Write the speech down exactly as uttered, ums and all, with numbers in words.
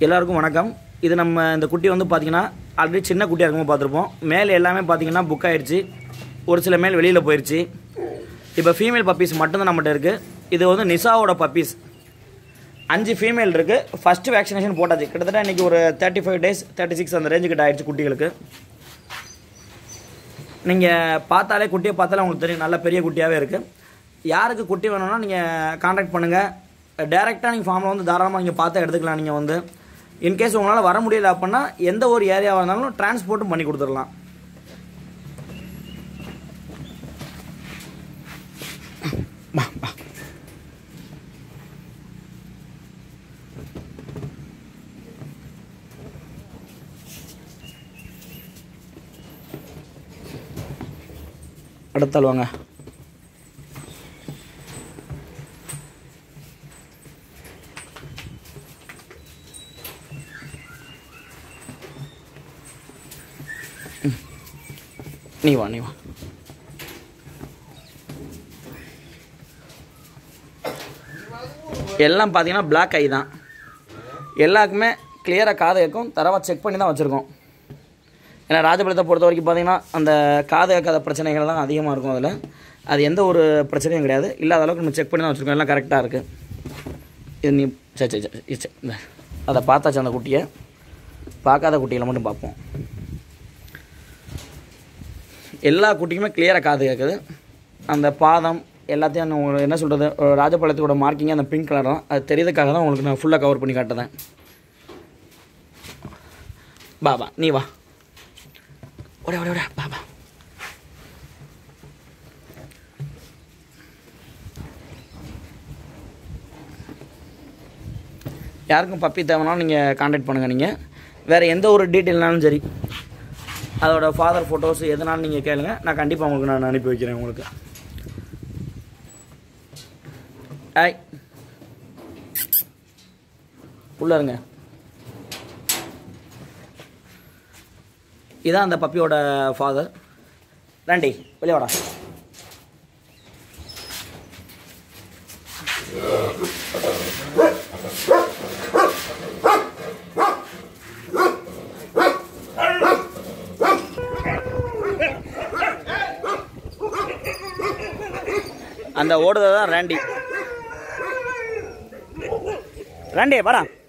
எல்லாருக்கும் வணக்கம். இது நம்ம இந்த குட்டி வந்து பார்த்தீங்கன்னா ஆல்ரெடி சின்ன குட்டியாக இருக்கும்போது பார்த்துருப்போம். மேல் எல்லாமே பார்த்தீங்கன்னா புக் ஆகிடுச்சு, ஒரு சில மேல் வெளியில் போயிடுச்சு. இப்போ ஃபீமேல் பப்பீஸ் மட்டும்தான் நம்மகிட்ட இருக்குது. இது வந்து நிசாவோட பப்பீஸ். அஞ்சு ஃபீமேல் இருக்குது. ஃபஸ்ட்டு வேக்சினேஷன் போட்டாச்சு. கிட்டத்தட்ட இன்றைக்கி ஒரு thirty five days thirty six அந்த ரேஞ்சு கிட்ட ஆகிடுச்சு குட்டிகளுக்கு. நீங்கள் பார்த்தாலே குட்டியை பார்த்தாலே உங்களுக்கு தெரியும், நல்ல பெரிய குட்டியாகவே இருக்குது. யாருக்கு குட்டி வேணும்னா நீங்கள் கான்டாக்ட் பண்ணுங்கள். டேரெக்டாக நீங்கள் ஃபார்மில் வந்து தாராளமாக நீங்கள் பார்த்து எடுத்துக்கலாம். நீங்கள் வந்து இன்கேஸ் உங்களால் வர முடியல அப்படின்னா எந்த ஒரு ஏரியாவாக இருந்தாலும் டிரான்ஸ்போர்ட்டும் பண்ணி கொடுத்துடலாம். அடுத்தால் வாங்க. நீ வா நீ வா எல்லாம் பார்த்தீங்கன்னா பிளாக் ஐ தான். எல்லாருக்குமே கிளியராக காது கேட்கும். தரவா செக் பண்ணி தான் வச்சுருக்கோம். ஏன்னா ராஜபாளையத்தை பொறுத்த வரைக்கும் பார்த்தீங்கன்னா அந்த காது கேட்காத பிரச்சனைகள் தான் அதிகமாக இருக்கும். அதில் அது எந்த ஒரு பிரச்சனையும் கிடையாது. இல்லாத அளவுக்கு நம்ம செக் பண்ணி தான் வச்சுருக்கோம். எல்லாம் கரெக்டாக இருக்குது. இது நீ சரி சரி சரி இந்த அதை பார்த்தாச்சு. அந்த குட்டியை பார்க்காத குட்டிகளை மட்டும் பார்ப்போம். எல்லா குட்டிக்குமே கிளியராக காது கேட்குது. அந்த பாதம் எல்லாத்தையும் நான் உங்களுக்கு என்ன சொல்கிறது, ராஜபாளையத்தோட மார்க்கிங் அந்த பிங்க் கலர் தான். அது தெரியுதுக்காக தான் உங்களுக்கு நான் ஃபுல்லாக கவர் பண்ணி காட்டுறேன். பாபா நீ வா ஓட ஓட ஓட பாபா. யாருக்கும் பப்பி தேவைனாலும் நீங்கள் கான்டாக்ட் பண்ணுங்கள். நீங்கள் வேறு எந்த ஒரு டீட்டெயில்னாலும் சரி, அதோட ஃபாதர் ஃபோட்டோஸ் எதுனாலும் நீங்கள் கேளுங்க. நான் கண்டிப்பாக உங்களுக்கு நான் அனுப்பி வைக்கிறேன். உங்களுக்கு ஐ உள்ள இருங்க. இதான் அந்த பப்பியோட ஃபாதர். ராண்டி வெளியே வாடா. அந்த ஓடுறது தான் ராண்டி. ராண்டி வாடா.